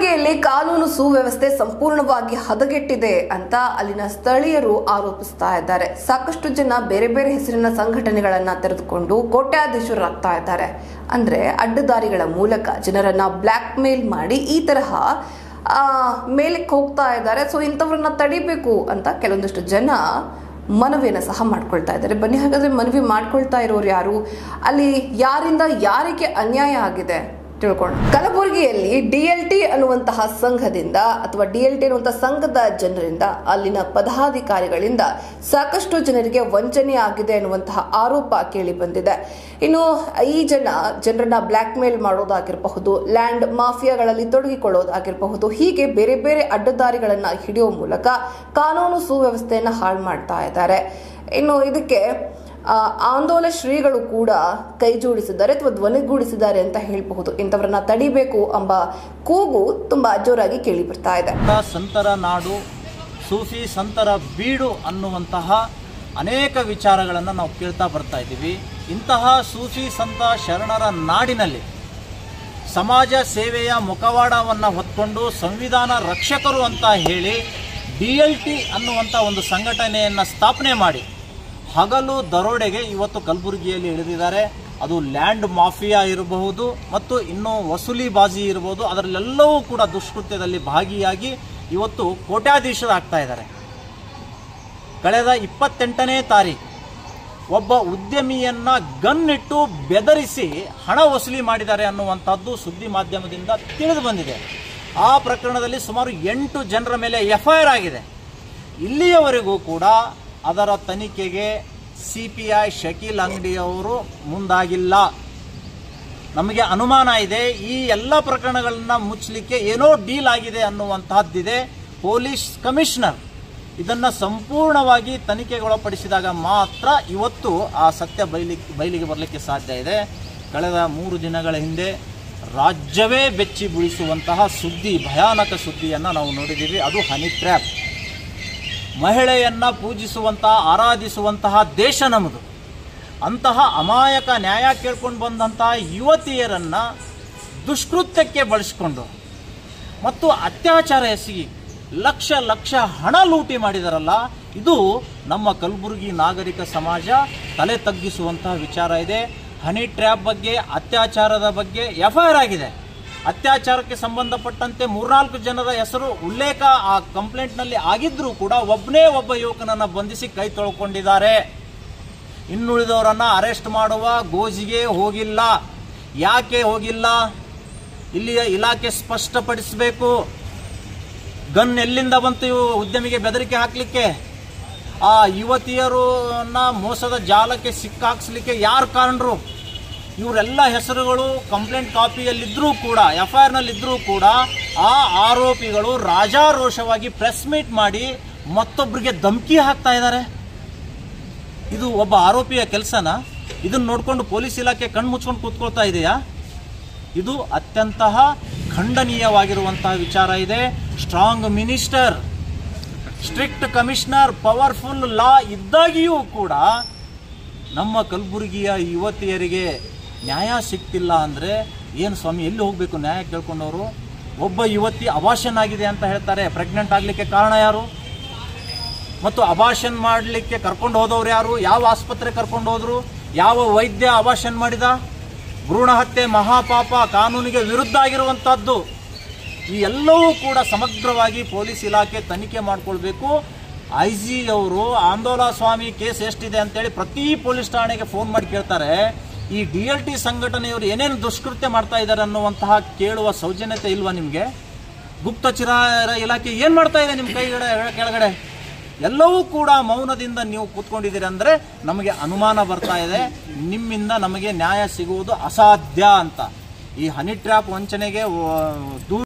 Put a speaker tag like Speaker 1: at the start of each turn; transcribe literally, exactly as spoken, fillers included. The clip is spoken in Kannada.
Speaker 1: ಕಲಬುರಗಿಯಲ್ಲಿ ಕಾನೂನು ಸುವ್ಯವಸ್ಥೆ ಸಂಪೂರ್ಣವಾಗಿ ಹದಗೆಟ್ಟಿದೆ ಅಂತ ಅಲ್ಲಿನ ಸ್ಥಳೀಯರು ಆರೋಪಿಸ್ತಾ ಇದ್ದಾರೆ. ಸಾಕಷ್ಟು ಜನ ಬೇರೆ ಬೇರೆ ಹೆಸರಿನ ಸಂಘಟನೆಗಳನ್ನ ತೆರೆದುಕೊಂಡು ಕೋಟ್ಯಾಧೀಶರಾಗ್ತಾ ಇದ್ದಾರೆ. ಅಂದ್ರೆ ಅಡ್ಡದಾರಿಗಳ ಮೂಲಕ ಜನರನ್ನ ಬ್ಲಾಕ್ ಮೇಲ್ ಮಾಡಿ ಈ ತರಹ ಮೇಲಕ್ಕೆ ಹೋಗ್ತಾ ಇದ್ದಾರೆ. ಸೊ ಇಂಥವ್ರನ್ನ ತಡಿಬೇಕು ಅಂತ ಕೆಲವೊಂದಷ್ಟು ಜನ ಮನವಿಯನ್ನು ಸಹ ಮಾಡ್ಕೊಳ್ತಾ ಇದ್ದಾರೆ. ಬನ್ನಿ ಹಾಗಾದ್ರೆ ಮನವಿ ಮಾಡ್ಕೊಳ್ತಾ ಇರೋರು ಯಾರು, ಅಲ್ಲಿ ಯಾರಿಂದ ಯಾರಿಗೆ ಅನ್ಯಾಯ ಆಗಿದೆ ತಿಳ್ಕೊಂಡು. ಕಲಬುರಗಿಯಲ್ಲಿ ಡಿಎಲ್ಟಿ ಅನ್ನುವಂತಹ ಸಂಘದಿಂದ ಅಥವಾ ಡಿಎಲ್ಟಿ ಅನ್ನುವಂತಹ ಸಂಘದ ಜನರಿಂದ ಅಲ್ಲಿನ ಪದಾಧಿಕಾರಿಗಳಿಂದ ಸಾಕಷ್ಟು ಜನರಿಗೆ ವಂಚನೆ ಆಗಿದೆ ಅನ್ನುವಂತಹ ಆರೋಪ ಕೇಳಿ ಬಂದಿದೆ. ಇನ್ನು ಈ ಜನ ಜನರನ್ನ ಬ್ಲಾಕ್ ಮೇಲ್ ಮಾಡೋದಾಗಿರಬಹುದು, ಲ್ಯಾಂಡ್ ಮಾಫಿಯಾಗಳಲ್ಲಿ ತೊಡಗಿಕೊಳ್ಳೋದಾಗಿರಬಹುದು, ಹೀಗೆ ಬೇರೆ ಬೇರೆ ಅಡ್ಡದಾರಿಗಳನ್ನ ಹಿಡಿಯುವ ಮೂಲಕ ಕಾನೂನು ಸುವ್ಯವಸ್ಥೆಯನ್ನ ಹಾಳು ಮಾಡ್ತಾ ಇದ್ದಾರೆ. ಇನ್ನು ಇದಕ್ಕೆ ಆಂದೋಲನ ಶ್ರೀಗಳು ಕೂಡ ಕೈ ಜೋಡಿಸಿದ್ದಾರೆ ಅಥವಾ ಧ್ವನಿಗೂಡಿಸಿದ್ದಾರೆ ಅಂತ ಹೇಳಬಹುದು. ಇಂಥವ್ರನ್ನ ತಡಿಬೇಕು ಎಂಬ ಕೂಗು ತುಂಬಾ ಜೋರಾಗಿ ಕೇಳಿ ಬರ್ತಾ ಇದೆ.
Speaker 2: ಸಂತರ ನಾಡು, ಸೂಫಿ ಸಂತರ ಬೀಡು ಅನ್ನುವಂತಹ ಅನೇಕ ವಿಚಾರಗಳನ್ನು ನಾವು ಕೇಳ್ತಾ ಬರ್ತಾ ಇದ್ದೀವಿ. ಇಂತಹ ಸೂಫಿ ಸಂತ ಶರಣರ ನಾಡಿನಲ್ಲಿ ಸಮಾಜ ಸೇವೆಯ ಮುಖವಾಡವನ್ನು ಹೊತ್ಕೊಂಡು ಸಂವಿಧಾನ ರಕ್ಷಕರು ಅಂತ ಹೇಳಿ ಡಿ ಎಲ್ ಟಿ ಅನ್ನುವಂಥ ಒಂದು ಸಂಘಟನೆಯನ್ನು ಸ್ಥಾಪನೆ ಮಾಡಿ ಹಗಲು ದರೋಡೆಗೆ ಇವತ್ತು ಕಲಬುರಗಿಯಲ್ಲಿ ಇಳಿದಿದ್ದಾರೆ. ಅದು ಲ್ಯಾಂಡ್ ಮಾಫಿಯಾ ಇರಬಹುದು ಮತ್ತು ಇನ್ನೂ ವಸೂಲಿ ಬಾಜಿ ಇರಬಹುದು, ಅದರಲ್ಲೆಲ್ಲವೂ ಕೂಡ ದುಷ್ಕೃತ್ಯದಲ್ಲಿ ಭಾಗಿಯಾಗಿ ಇವತ್ತು ಕೋಟ್ಯಾಧೀಶರಾಗ್ತಾ ಇದ್ದಾರೆ. ಕಳೆದ ಇಪ್ಪತ್ತೆಂಟನೇ ತಾರೀಕು ಒಬ್ಬ ಉದ್ಯಮಿಯನ್ನ ಗನ್ನಿಟ್ಟು ಬೆದರಿಸಿ ಹಣ ವಸೂಲಿ ಮಾಡಿದ್ದಾರೆ ಅನ್ನುವಂಥದ್ದು ಸುದ್ದಿ ಮಾಧ್ಯಮದಿಂದ ತಿಳಿದು ಬಂದಿದೆ. ಆ ಪ್ರಕರಣದಲ್ಲಿ ಸುಮಾರು ಎಂಟು ಜನರ ಮೇಲೆ ಎಫ್ ಐ ಆರ್ ಆಗಿದೆ. ಇಲ್ಲಿಯವರೆಗೂ ಕೂಡ ಅದರ ತನಿಖೆಗೆ ಸಿ ಪಿ ಐ ಶಕೀಲ್ ಅಂಗಡಿಯವರು ಮುಂದಾಗಿಲ್ಲ. ನಮಗೆ ಅನುಮಾನ ಇದೆ ಈ ಎಲ್ಲ ಪ್ರಕರಣಗಳನ್ನ ಮುಚ್ಚಲಿಕ್ಕೆ ಏನೋ ಡೀಲ್ ಆಗಿದೆ ಅನ್ನುವಂತಹದ್ದಿದೆ. ಪೊಲೀಸ್ ಕಮಿಷನರ್ ಇದನ್ನ ಸಂಪೂರ್ಣವಾಗಿ ತನಿಖೆಗೊಳಪಡಿಸಿದಾಗ ಮಾತ್ರ ಇವತ್ತು ಆ ಸತ್ಯ ಬಯಲಿಗೆ ಬಯಲಿಗೆ ಬರಲಿಕ್ಕೆ ಸಾಧ್ಯ ಇದೆ. ಕಳೆದ ಮೂರು ದಿನಗಳ ಹಿಂದೆ ರಾಜ್ಯವೇ ಬೆಚ್ಚಿ ಬೀಳಿಸುವಂತಹ ಸುದ್ದಿ, ಭಯಾನಕ ಸುದ್ದಿಯನ್ನು ನಾವು ನೋಡಿದ್ದೀವಿ. ಅದು ಹನಿ ಟ್ರ್ಯಾಪ್. ಮಹಿಳೆಯನ್ನ ಪೂಜಿಸುವಂತಹ ಆರಾಧಿಸುವಂತಹ ದೇಶ ನಮ್ಮದು. ಅಂತಹ ಅಮಾಯಕ ನ್ಯಾಯ ಕೇಳ್ಕೊಂಡು ಬಂದಂತಹ ಯುವತಿಯರನ್ನ ದುಷ್ಕೃತ್ಯಕ್ಕೆ ಬಳಸಿಕೊಂಡು ಮತ್ತು ಅತ್ಯಾಚಾರ ಎಸಗಿ ಲಕ್ಷ ಲಕ್ಷ ಹಣ ಲೂಟಿ ಮಾಡಿದಾರಲ್ಲ, ಇದು ನಮ್ಮ ಕಲಬುರಗಿ ನಾಗರಿಕ ಸಮಾಜ ತಲೆ ತಗ್ಗಿಸುವಂತಹ ವಿಚಾರ ಇದೆ. ಹನಿ ಟ್ರ್ಯಾಪ್ ಬಗ್ಗೆ, ಅತ್ಯಾಚಾರದ ಬಗ್ಗೆ ಎಫ್ ಐ ಆರ್ ಆಗಿದೆ. ಅತ್ಯಾಚಾರಕ್ಕೆ ಸಂಬಂಧಪಟ್ಟಂತೆ ಮೂರ್ನಾಲ್ಕು ಜನರ ಹೆಸರು ಉಲ್ಲೇಖ ಆ ಕಂಪ್ಲೇಂಟ್ನಲ್ಲಿ ಆಗಿದ್ರೂ ಕೂಡ ಒಬ್ಬನೇ ಒಬ್ಬ ಯುವಕನನ್ನ ಬಂಧಿಸಿ ಕೈ ತೊಳ್ಕೊಂಡಿದ್ದಾರೆ. ಇನ್ನುಳಿದವರನ್ನ ಅರೆಸ್ಟ್ ಮಾಡುವ ಗೋಜಿಗೆ ಹೋಗಿಲ್ಲ. ಯಾಕೆ ಹೋಗಿಲ್ಲ? ಇಲ್ಲಿಯ ಇಲಾಖೆ ಸ್ಪಷ್ಟಪಡಿಸಬೇಕು. ಗನ್ ಎಲ್ಲಿಂದ ಬಂತು ಉದ್ಯಮಿಗೆ ಬೆದರಿಕೆ ಹಾಕ್ಲಿಕ್ಕೆ? ಆ ಯುವತಿಯರನ್ನ ಮೋಸದ ಜಾಲಕ್ಕೆ ಸಿಕ್ಕಾಕ್ಸ್ಲಿಕ್ಕೆ ಯಾರು ಕಾರಣರು? ಇವರೆಲ್ಲ ಹೆಸರುಗಳು ಕಂಪ್ಲೇಂಟ್ ಕಾಪಿಯಲ್ಲಿದ್ದರೂ ಕೂಡ, ಎಫ್ ಐ ಆರ್ ನಲ್ಲಿದ್ದರೂ ಕೂಡ ಆ ಆರೋಪಿಗಳು ರಾಜಾರೋಷವಾಗಿ ಪ್ರೆಸ್ ಮೀಟ್ ಮಾಡಿ ಮತ್ತೊಬ್ಬರಿಗೆ ಧಮಕಿ ಹಾಕ್ತಾ ಇದ್ದಾರೆ. ಇದು ಒಬ್ಬ ಆರೋಪಿಯ ಕೆಲಸನ? ಇದನ್ನು ನೋಡಿಕೊಂಡು ಪೊಲೀಸ್ ಇಲಾಖೆ ಕಣ್ಣು ಮುಚ್ಕೊಂಡು ಕೂತ್ಕೊಳ್ತಾ ಇದೆಯಾ? ಇದು ಅತ್ಯಂತ ಖಂಡನೀಯವಾಗಿರುವಂತಹ ವಿಚಾರ ಇದೆ. Strong minister, strict commissioner, powerful law ಇದ್ದಾಗಿಯೂ ಕೂಡ ನಮ್ಮ ಕಲಬುರಗಿಯ ಯುವತಿಯರಿಗೆ ನ್ಯಾಯ ಸಿಗ್ತಿಲ್ಲ ಅಂದರೆ ಏನು ಸ್ವಾಮಿ, ಎಲ್ಲಿ ಹೋಗಬೇಕು ನ್ಯಾಯ ಕೇಳ್ಕೊಂಡವರು? ಒಬ್ಬ ಯುವತಿ ಅಬಾಷನ್ ಆಗಿದೆ ಅಂತ ಹೇಳ್ತಾರೆ. ಪ್ರೆಗ್ನೆಂಟ್ ಆಗಲಿಕ್ಕೆ ಕಾರಣ ಯಾರು? ಮತ್ತು ಅಬಾಷನ್ ಮಾಡಲಿಕ್ಕೆ ಕರ್ಕೊಂಡು ಹೋದವ್ರು ಯಾರು? ಯಾವ ಆಸ್ಪತ್ರೆ ಕರ್ಕೊಂಡು ಹೋದ್ರು? ಯಾವ ವೈದ್ಯ ಅಬಾಷನ್ ಮಾಡಿದ? ಭ್ರೂಣ ಹತ್ಯೆ ಮಹಾಪಾಪ, ಕಾನೂನಿಗೆ ವಿರುದ್ಧ ಆಗಿರುವಂಥದ್ದು. ಈ ಎಲ್ಲವೂ ಕೂಡ ಸಮಗ್ರವಾಗಿ ಪೊಲೀಸ್ ಇಲಾಖೆ ತನಿಖೆ ಮಾಡಿಕೊಳ್ಬೇಕು. ಐ ಜಿ ಅವರು ಆಂದೋಲನ ಸ್ವಾಮಿ ಕೇಸ್ ಎಷ್ಟಿದೆ ಅಂತೇಳಿ ಪ್ರತಿ ಪೊಲೀಸ್ ಠಾಣೆಗೆ ಫೋನ್ ಮಾಡಿ ಕೇಳ್ತಾರೆ. ಈ ಡಿ ಎಲ್ ಟಿ ಸಂಘಟನೆಯವರು ಏನೇನು ದುಷ್ಕೃತ್ಯ ಮಾಡ್ತಾ ಇದ್ದಾರೆ ಅನ್ನುವಂತಹ ಕೇಳುವ ಸೌಜನ್ಯತೆ ಇಲ್ವಾ ನಿಮಗೆ? ಗುಪ್ತಚರ ಇಲಾಖೆ ಏನು ಮಾಡ್ತಾ ಇದೆ ನಿಮ್ಮ ಕೈಗಡೆ ಕೆಳಗಡೆ? ಎಲ್ಲವೂ ಕೂಡ ಮೌನದಿಂದ ನೀವು ಕೂತ್ಕೊಂಡಿದ್ದೀರಿ ಅಂದರೆ ನಮಗೆ ಅನುಮಾನ ಬರ್ತಾ ಇದೆ, ನಿಮ್ಮಿಂದ ನಮಗೆ ನ್ಯಾಯ ಸಿಗುವುದು ಅಸಾಧ್ಯ ಅಂತ. ಈ ಹನಿ ಟ್ರ್ಯಾಪ್ ವಂಚನೆಗೆ ದೂರ